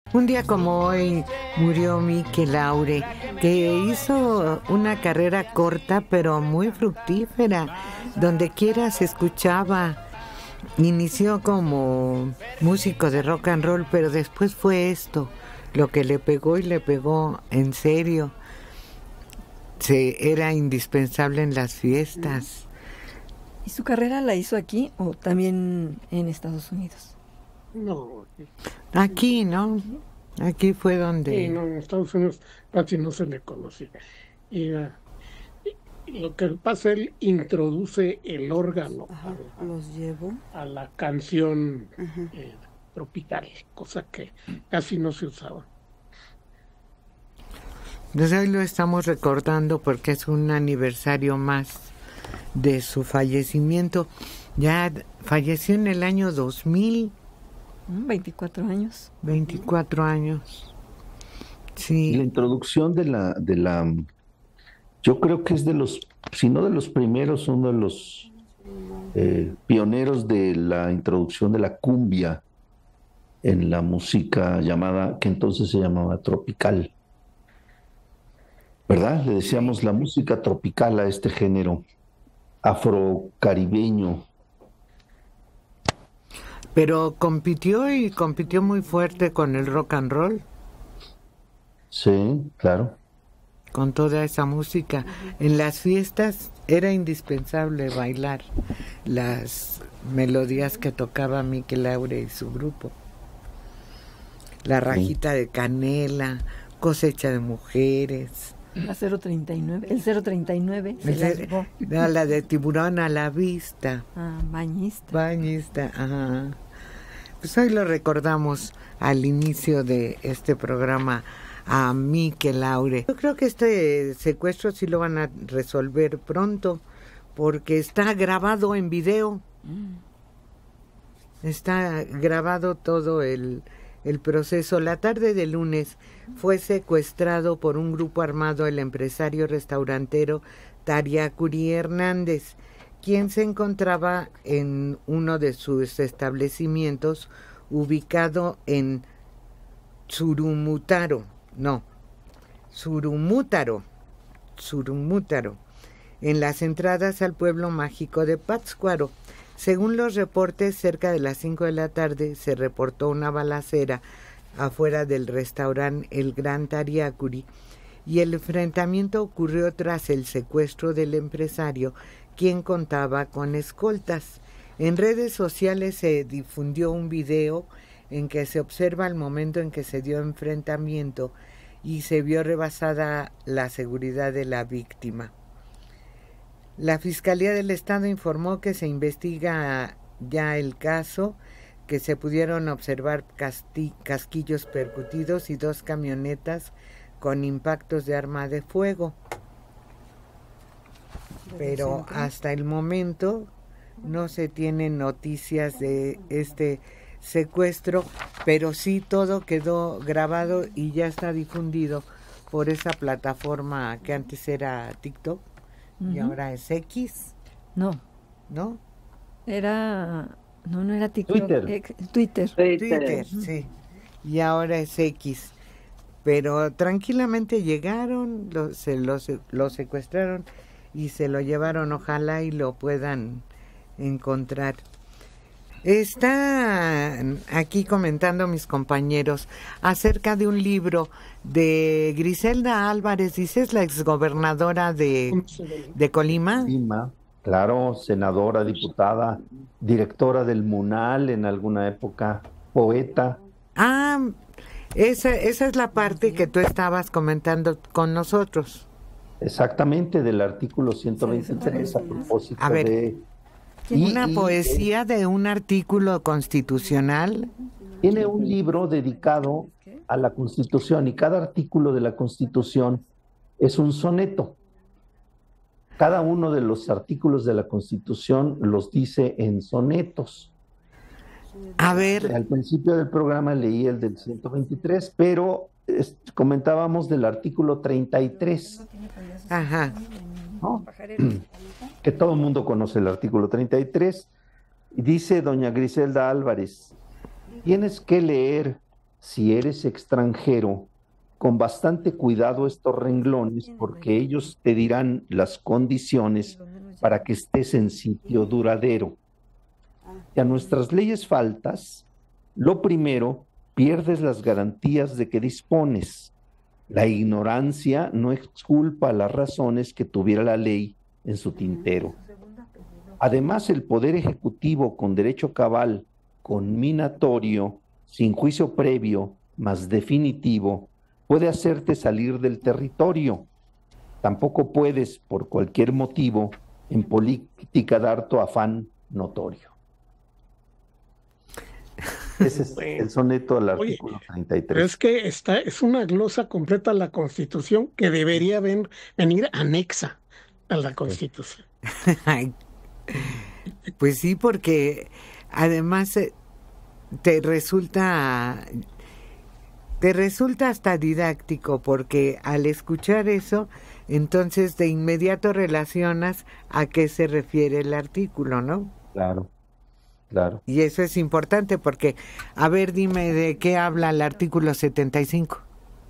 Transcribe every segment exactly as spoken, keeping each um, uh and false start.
Un día como hoy murió Miki Laure, que hizo una carrera corta pero muy fructífera. Donde quiera se escuchaba. Inició como músico de rock and roll, pero después fue esto lo que le pegó y le pegó en serio. Se, era indispensable en las fiestas. ¿Y su carrera la hizo aquí o también en Estados Unidos? No. Aquí, ¿no? Aquí fue donde... Sí, no, en Estados Unidos casi no se le conocía. Y, uh, y lo que pasa, él introduce el órgano Ajá, a, los llevo a la canción eh, tropical, cosa que casi no se usaba. Pues hoy lo estamos recordando porque es un aniversario más de su fallecimiento. Ya falleció en el año dos mil. veinticuatro años. veinticuatro años. Sí. La introducción de la, de la, yo creo que es de los, si no de los primeros, uno de los eh, pioneros de la introducción de la cumbia en la música llamada, que entonces se llamaba tropical. ¿Verdad? Le decíamos la música tropical a este género afrocaribeño. Pero compitió y compitió muy fuerte con el rock and roll. Sí, claro. Con toda esa música. En las fiestas era indispensable bailar las melodías que tocaba Miki Laure y su grupo. La rajita de canela, cosecha de mujeres. La cero treinta y nueve, el cero treinta y nueve se la llevó. La, la de tiburón a la vista. Ah, bañista. Bañista, ajá. Pues hoy lo recordamos al inicio de este programa a Miki Laure. Yo creo que este secuestro sí lo van a resolver pronto porque está grabado en video. Mm. Está grabado todo el... El proceso. La tarde de lunes fue secuestrado por un grupo armado el empresario restaurantero Tariacuri Hernández, quien se encontraba en uno de sus establecimientos ubicado en Surumutaro, no, Surumútaro, Surumútaro, en las entradas al pueblo mágico de Pátzcuaro. Según los reportes, cerca de las cinco de la tarde se reportó una balacera afuera del restaurante El Gran Tariacuri y el enfrentamiento ocurrió tras el secuestro del empresario, quien contaba con escoltas. En redes sociales se difundió un video en que se observa el momento en que se dio enfrentamiento y se vio rebasada la seguridad de la víctima. La Fiscalía del Estado informó que se investiga ya el caso, que se pudieron observar casti- casquillos percutidos y dos camionetas con impactos de arma de fuego. Pero hasta el momento no se tienen noticias de este secuestro, pero sí todo quedó grabado y ya está difundido por esa plataforma que antes era TikTok. Uh-huh. Y ahora es X. No. ¿No? Era... No, no era TikTok. Twitter. Eh, Twitter. Twitter, Twitter uh-huh. Sí. Y ahora es X. Pero tranquilamente llegaron, lo, se lo, lo secuestraron y se lo llevaron. Ojalá y lo puedan encontrar. Están aquí comentando mis compañeros acerca de un libro de Griselda Álvarez, dice, es la exgobernadora de, de Colima. Colima, claro, senadora, diputada, directora del MUNAL en alguna época, poeta. Ah, esa, esa es la parte que tú estabas comentando con nosotros. Exactamente, del artículo ciento veintitrés a propósito a ver, de... Una y, poesía y, de un artículo constitucional. Tiene un libro dedicado a la Constitución y cada artículo de la Constitución es un soneto. Cada uno de los artículos de la Constitución los dice en sonetos. A ver. Al principio del programa leí el del ciento veintitrés, pero es, comentábamos del artículo treinta y tres. Ajá. ¿No? Que todo el mundo conoce el artículo treinta y tres, y dice doña Griselda Álvarez, tienes que leer si eres extranjero, con bastante cuidado estos renglones, porque ellos te dirán las condiciones para que estés en sitio duradero. Y a nuestras leyes faltas, lo primero, pierdes las garantías de que dispones. La ignorancia no exculpa las razones que tuviera la ley en su tintero. Además, el Poder Ejecutivo con derecho cabal, conminatorio, sin juicio previo, más definitivo, puede hacerte salir del territorio. Tampoco puedes, por cualquier motivo, en política dar tu afán notorio. Ese es el soneto al artículo Oye, treinta y pero tres. es que esta es una glosa completa a la Constitución que debería ven- venir anexa a la Constitución. Ay, pues sí, porque además eh, te resulta te resulta hasta didáctico, porque al escuchar eso, entonces de inmediato relacionas a qué se refiere el artículo, ¿no? Claro, claro. Y eso es importante porque, a ver, dime de qué habla el artículo setenta y cinco.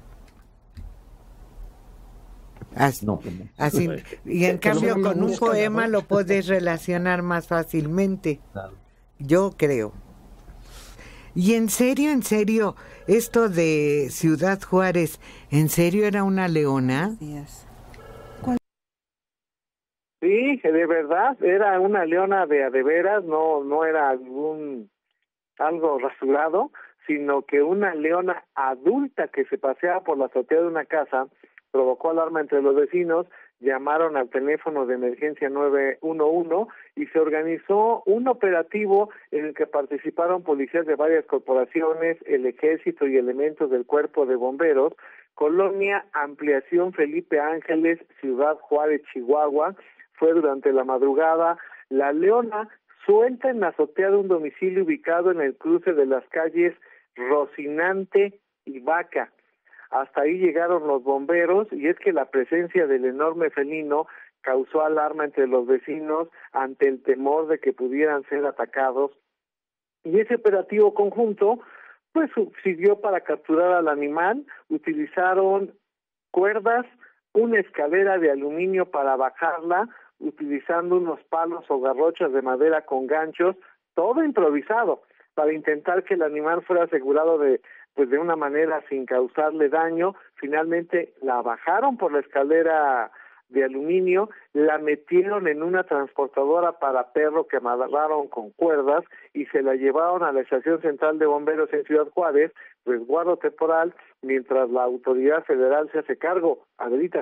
Así, No, pues no. así, y en Que cambio luego me con un gusta, poema ¿no? lo puedes relacionar más fácilmente, Claro. yo creo. Y en serio, en serio, esto de Ciudad Juárez, ¿en serio era una leona? Sí, de verdad, era una leona de a de veras, no, no era algún algo rasurado, sino que una leona adulta que se paseaba por la azotea de una casa provocó alarma entre los vecinos, llamaron al teléfono de emergencia nueve uno uno y se organizó un operativo en el que participaron policías de varias corporaciones, el ejército y elementos del cuerpo de bomberos, Colonia Ampliación Felipe Ángeles, Ciudad Juárez, Chihuahua. Fue durante la madrugada. La leona suelta en la azotea de un domicilio ubicado en el cruce de las calles Rocinante y Vaca. Hasta ahí llegaron los bomberos y es que la presencia del enorme felino causó alarma entre los vecinos ante el temor de que pudieran ser atacados. Y ese operativo conjunto pues sirvió para capturar al animal. Utilizaron cuerdas, una escalera de aluminio para bajarla, utilizando unos palos o garrochas de madera con ganchos, todo improvisado, para intentar que el animal fuera asegurado de pues de una manera sin causarle daño. Finalmente la bajaron por la escalera de aluminio, la metieron en una transportadora para perro que amarraron con cuerdas y se la llevaron a la estación central de bomberos en Ciudad Juárez, resguardo temporal, mientras la autoridad federal se hace cargo. Adelita.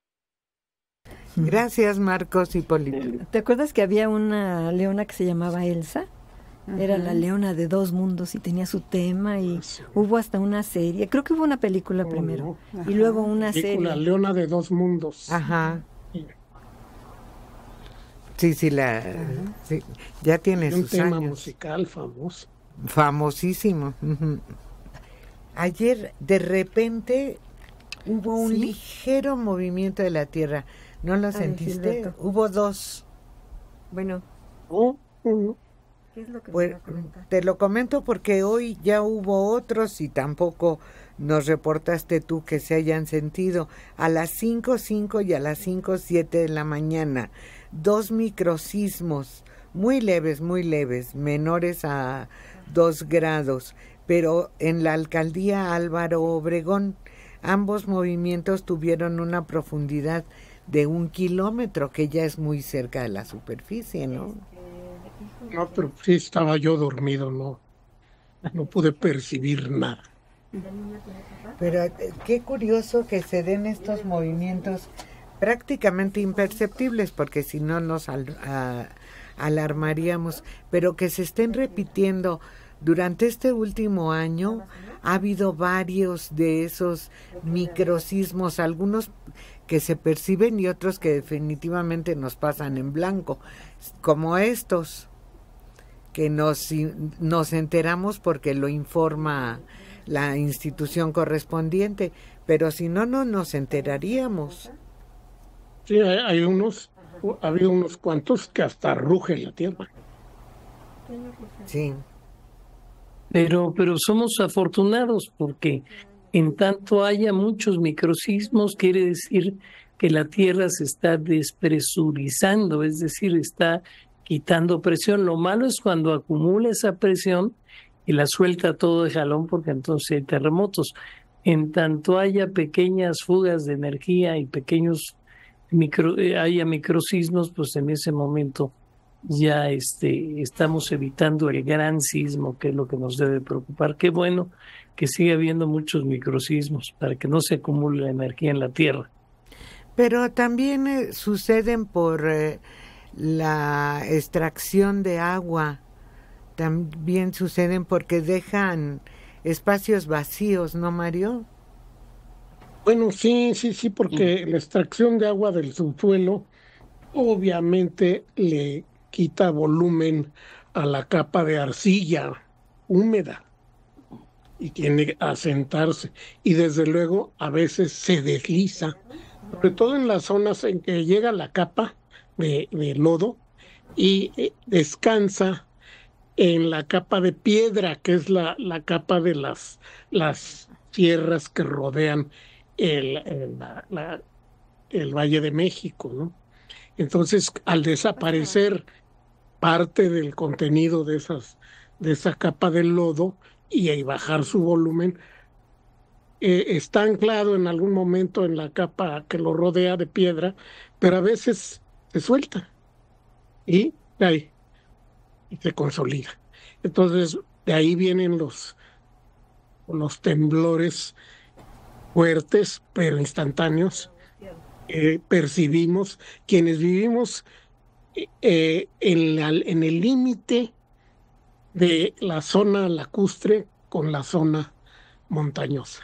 Gracias, Marcos Hipólito. ¿Te acuerdas que había una leona que se llamaba Elsa? Ajá. Era la leona de dos mundos y tenía su tema y sí. Hubo hasta una serie. Creo que hubo una película oh, primero no. Y luego una película, serie. La leona de dos mundos. Ajá. Sí, sí, la, sí, ya tiene un sus tema años. Musical famoso. Famosísimo. Uh-huh. Ayer, de repente, hubo un ¿Sí? ligero movimiento de la Tierra. ¿No lo Ay, sentiste? Gilberto. Hubo dos. Bueno. Oh, uh-huh. ¿Qué es lo que pues, te lo comento porque hoy ya hubo otros y tampoco nos reportaste tú que se hayan sentido. A las cinco cinco y a las cinco siete de la mañana, dos microsismos muy leves, muy leves, menores a dos grados, pero en la alcaldía Álvaro Obregón. Ambos movimientos tuvieron una profundidad de un kilómetro, que ya es muy cerca de la superficie, ¿no? No, pero sí estaba yo dormido, no, no pude percibir nada. Pero qué curioso que se den estos movimientos prácticamente imperceptibles, porque si no nos al, a, alarmaríamos, pero que se estén repitiendo durante este último año. Ha habido varios de esos microsismos, algunos que se perciben y otros que definitivamente nos pasan en blanco, como estos, que nos, nos enteramos porque lo informa la institución correspondiente, pero si no, no nos enteraríamos. Sí, hay, hay unos, ha habido unos cuantos que hasta ruge la tierra. Sí. Pero, pero somos afortunados porque en tanto haya muchos microsismos, quiere decir que la Tierra se está despresurizando, es decir, está quitando presión. Lo malo es cuando acumula esa presión y la suelta todo de jalón, porque entonces hay terremotos. En tanto haya pequeñas fugas de energía y pequeños micro, eh, haya microsismos, pues en ese momento ya este, estamos evitando el gran sismo, que es lo que nos debe preocupar. Qué bueno que siga habiendo muchos microsismos para que no se acumule la energía en la Tierra. Pero también eh, suceden por eh, la extracción de agua, también suceden porque dejan espacios vacíos, ¿no, Mario? Bueno, sí, sí, sí, porque la extracción de agua del subsuelo obviamente le quita volumen a la capa de arcilla húmeda y tiene que asentarse. Y desde luego a veces se desliza, sobre todo en las zonas en que llega la capa de, de lodo y eh, descansa en la capa de piedra, que es la, la capa de las, las sierras que rodean el, el, la, la, el Valle de México, ¿no? Entonces, al desaparecer parte del contenido de esas, de esa capa de lodo y ahí bajar su volumen, eh, está anclado en algún momento en la capa que lo rodea de piedra, pero a veces se suelta y de ahí y se consolida. Entonces, de ahí vienen los, los temblores fuertes, pero instantáneos, eh, percibimos quienes vivimos eh, en, la, en el límite de la zona lacustre con la zona montañosa.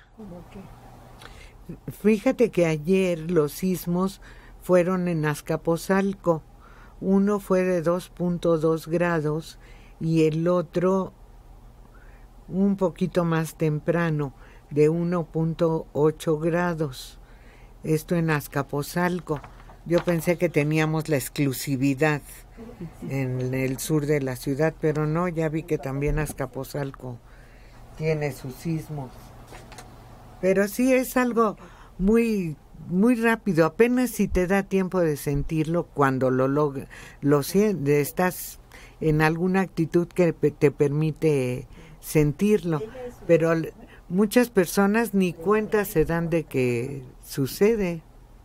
Fíjate que ayer los sismos fueron en Azcapotzalco. Uno fue de dos punto dos grados y el otro un poquito más temprano, de uno punto ocho grados. Esto en Azcapotzalco. Yo pensé que teníamos la exclusividad en el sur de la ciudad, pero no, ya vi que también Azcapotzalco tiene sus sismos. Pero sí es algo muy muy rápido, apenas si te da tiempo de sentirlo cuando lo log- lo sientes, estás en alguna actitud que te permite sentirlo, pero muchas personas ni cuenta se dan de que sucede.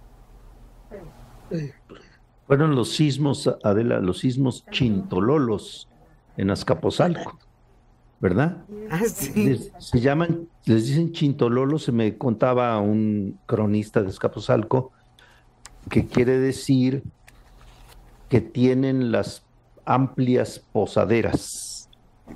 Fueron los sismos, Adela, los sismos chintololos en Azcapotzalco, ¿verdad? Ah, sí. Les, se llaman, les dicen chintololos. Se me contaba un cronista de Azcapotzalco que quiere decir que tienen las amplias posaderas.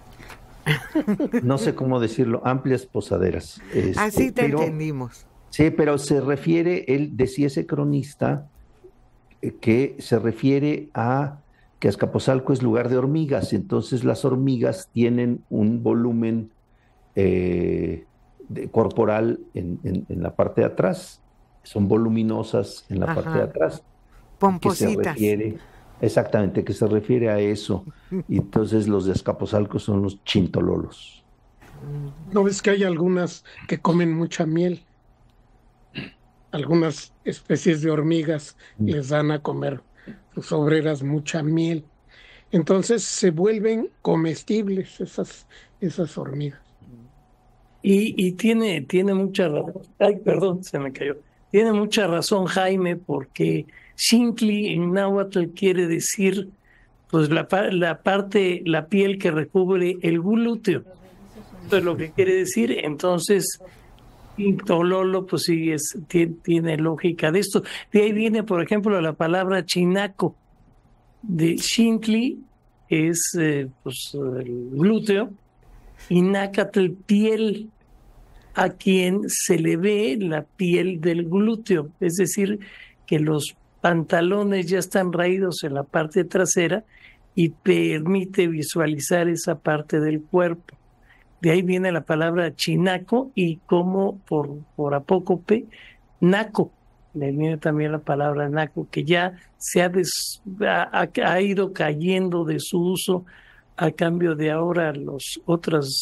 No sé cómo decirlo, amplias posaderas. Este, Así te pero, entendimos. Sí, pero se refiere, él decía ese cronista, eh, que se refiere a que Azcapotzalco es lugar de hormigas, entonces las hormigas tienen un volumen eh, de, corporal en, en, en la parte de atrás, son voluminosas en la Ajá. parte de atrás. Pompositas. Que se refiere, exactamente, que se refiere a eso. Y entonces los de Azcapotzalco son los chintololos. ¿No ves que hay algunas que comen mucha miel? Algunas especies de hormigas mm. les dan a comer sus obreras mucha miel. Entonces se vuelven comestibles esas, esas hormigas. Y, y tiene, tiene mucha razón. Ay, perdón, se me cayó. Tiene mucha razón Jaime, porque Xintli en náhuatl quiere decir pues la, la parte, la piel que recubre el glúteo. Eso es lo que quiere decir. Entonces, Tololo, pues sí, es, tiene, tiene lógica de esto. De ahí viene, por ejemplo, la palabra chinaco. De Xintli es eh, pues, el glúteo, y nácatl, piel, a quien se le ve la piel del glúteo, es decir, que los pantalones ya están raídos en la parte trasera y permite visualizar esa parte del cuerpo. De ahí viene la palabra chinaco, y como por, por apócope, naco. Le viene también la palabra naco, que ya se ha, des, ha, ha ido cayendo de su uso a cambio de ahora los otros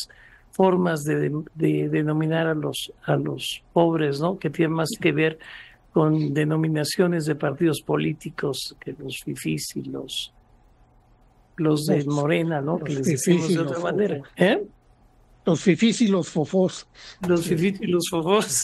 formas de, de, de denominar a los, a los pobres, ¿no? Que tienen más que ver con denominaciones de partidos políticos que los fifís y los, los de Morena, ¿no? Los Que les fifís decimos y de otra los manera. fofos. ¿Eh? Los fifís y los fofós. Los fifís y los fofós.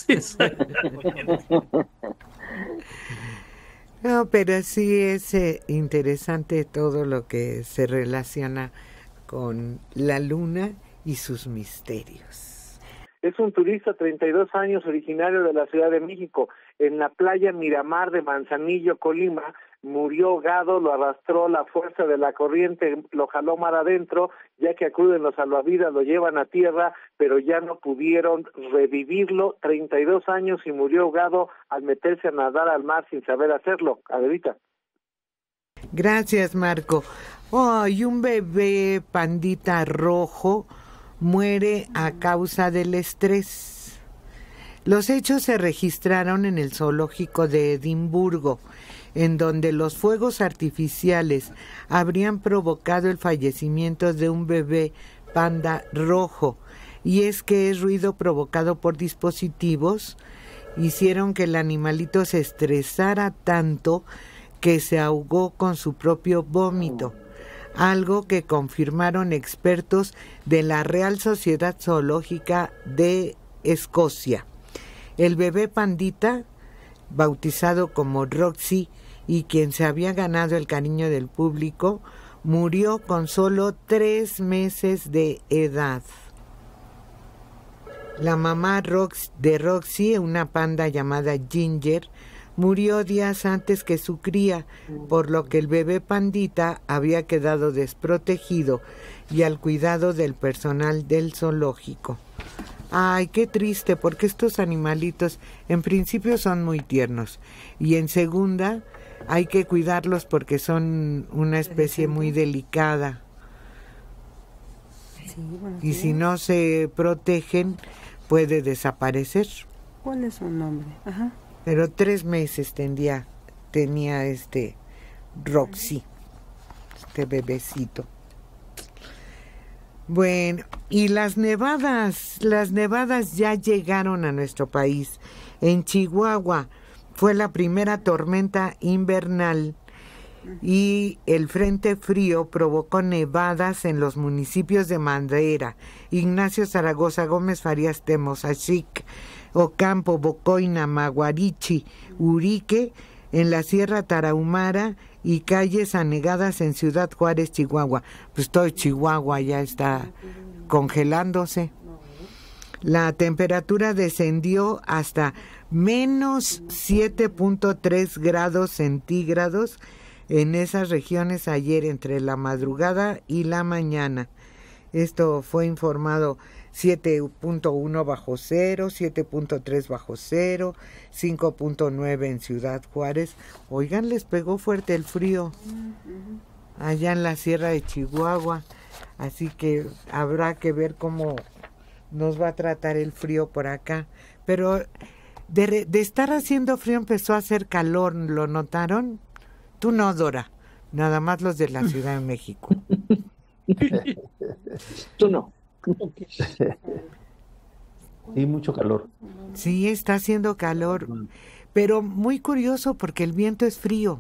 No, pero sí es eh, interesante todo lo que se relaciona con la luna y sus misterios. Es un turista, treinta y dos años, originario de la Ciudad de México. En la playa Miramar de Manzanillo, Colima, murió ahogado, lo arrastró la fuerza de la corriente, lo jaló mar adentro, ya que acuden los salvavidas, lo llevan a tierra, pero ya no pudieron revivirlo. treinta y dos años y murió ahogado al meterse a nadar al mar sin saber hacerlo. Adelita. Gracias, Marco. Oh, y un bebé pandita rojo muere a causa del estrés. Los hechos se registraron en el zoológico de Edimburgo, en donde los fuegos artificiales habrían provocado el fallecimiento de un bebé panda rojo. Y es que es ruido provocado por dispositivos, hicieron que el animalito se estresara tanto que se ahogó con su propio vómito, algo que confirmaron expertos de la Real Sociedad Zoológica de Escocia. El bebé pandita, bautizado como Roxy y quien se había ganado el cariño del público, murió con solo tres meses de edad. La mamá Rox, de Roxy, una panda llamada Ginger, murió días antes que su cría, por lo que el bebé pandita había quedado desprotegido y al cuidado del personal del zoológico. Ay, qué triste, porque estos animalitos en principio son muy tiernos y en segunda hay que cuidarlos porque son una especie muy delicada. Sí, bueno, y si no se protegen puede desaparecer. ¿Cuál es su nombre? Ajá. Pero tres meses tenía, tenía este Roxy, este bebecito. Bueno, y las nevadas, las nevadas ya llegaron a nuestro país. En Chihuahua fue la primera tormenta invernal y el frente frío provocó nevadas en los municipios de Madera, Ignacio Zaragoza, Gómez Farías, Temozachic, Ocampo, Bocoina, Maguarichi, Urique, en la Sierra Tarahumara y calles anegadas en Ciudad Juárez, Chihuahua. Pues todo Chihuahua ya está congelándose. La temperatura descendió hasta menos siete punto tres grados centígrados en esas regiones ayer entre la madrugada y la mañana. Esto fue informado siete punto uno bajo cero, siete punto tres bajo cero, cinco punto nueve en Ciudad Juárez. Oigan, les pegó fuerte el frío allá en la Sierra de Chihuahua, así que habrá que ver cómo nos va a tratar el frío por acá. Pero de, de estar haciendo frío empezó a hacer calor, ¿lo notaron? Tú no, Dora, nada más los de la Ciudad de México. Tú no. Sí, mucho calor. Sí, está haciendo calor, pero muy curioso porque el viento es frío.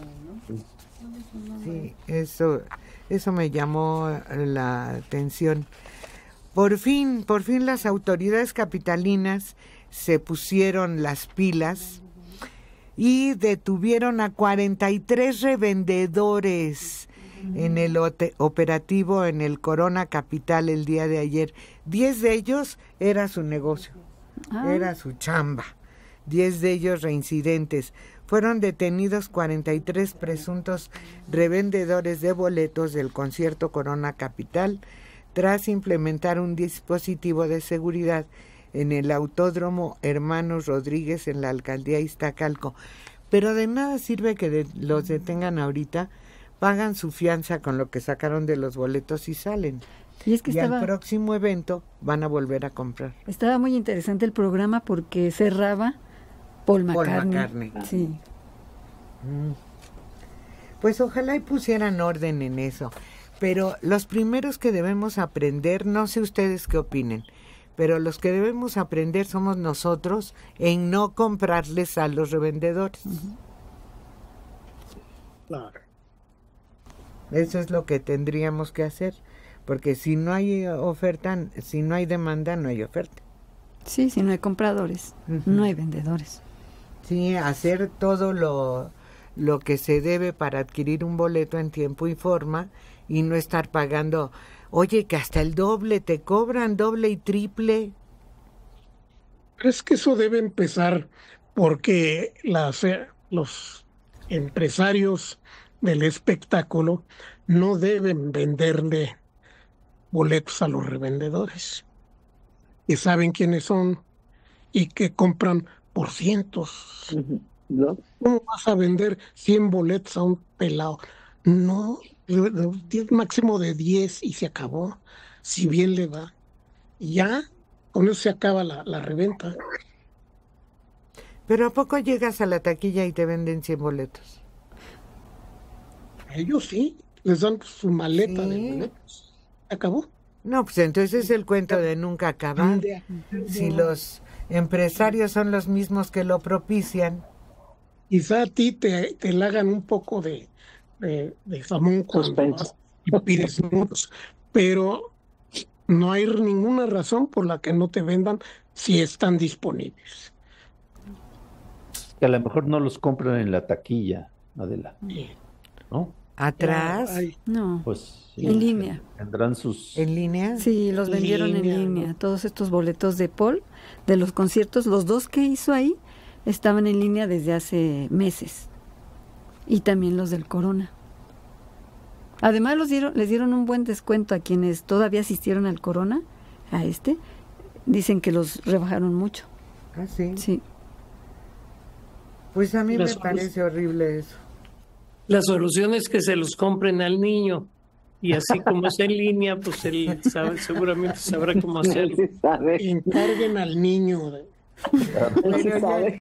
Sí, eso, eso me llamó la atención. Por fin, por fin las autoridades capitalinas se pusieron las pilas y detuvieron a cuarenta y tres revendedores en el operativo en el Corona Capital el día de ayer. Diez de ellos era su negocio, ah. era su chamba. Diez de ellos reincidentes. Fueron detenidos cuarenta y tres presuntos revendedores de boletos del concierto Corona Capital tras implementar un dispositivo de seguridad en el Autódromo Hermanos Rodríguez en la Alcaldía Iztacalco. Pero de nada sirve que de, los detengan ahorita, pagan su fianza con lo que sacaron de los boletos y salen. Y, es que y estaba, al próximo evento van a volver a comprar. Estaba muy interesante el programa porque cerraba Paul McCartney. Paul McCartney. Sí. Mm. Pues ojalá y pusieran orden en eso. Pero los primeros que debemos aprender, no sé ustedes qué opinen, pero los que debemos aprender somos nosotros en no comprarles a los revendedores. Uh-huh. Claro. Eso es lo que tendríamos que hacer, porque si no hay oferta, si no hay demanda, no hay oferta. Sí, si no hay compradores, uh-huh. no hay vendedores. Sí, hacer todo lo, lo que se debe para adquirir un boleto en tiempo y forma y no estar pagando, oye, que hasta el doble te cobran, doble y triple. Pero es que eso debe empezar porque las, los empresarios del espectáculo no deben venderle boletos a los revendedores, que saben quiénes son y que compran por cientos. ¿No? ¿Cómo vas a vender cien boletos a un pelado? No, máximo de diez y se acabó, si bien le va. Ya, con eso se acaba la, la reventa. Pero ¿a poco llegas a la taquilla y te venden cien boletos? Ellos sí, les dan su maleta ¿Sí? de boletos. ¿Se acabó? No, pues entonces es el cuento de nunca acabar. Si los empresarios son los mismos que lo propician. Quizá a ti te, te la hagan un poco de, de, de jamón cuando vas y pides nudos, pero no hay ninguna razón por la que no te vendan si están disponibles. Que a lo mejor no los compran en la taquilla, Adela. ¿No? ¿Atrás? Ay, no, pues sí, en línea. Tendrán sus... ¿En línea? Sí, los vendieron línea, en línea. ¿No? Todos estos boletos de Paul, de los conciertos, los dos que hizo ahí, estaban en línea desde hace meses. Y también los del Corona. Además los dieron, les dieron un buen descuento a quienes todavía asistieron al Corona, a este. Dicen que los rebajaron mucho. ¿Ah, sí? Sí. Pues a mí La me solu- parece horrible eso. La solución es que se los compren al niño. Y así como es en línea, pues él sabe, seguramente sabrá cómo hacerlo. encarguen al niño. De... Bueno, ya,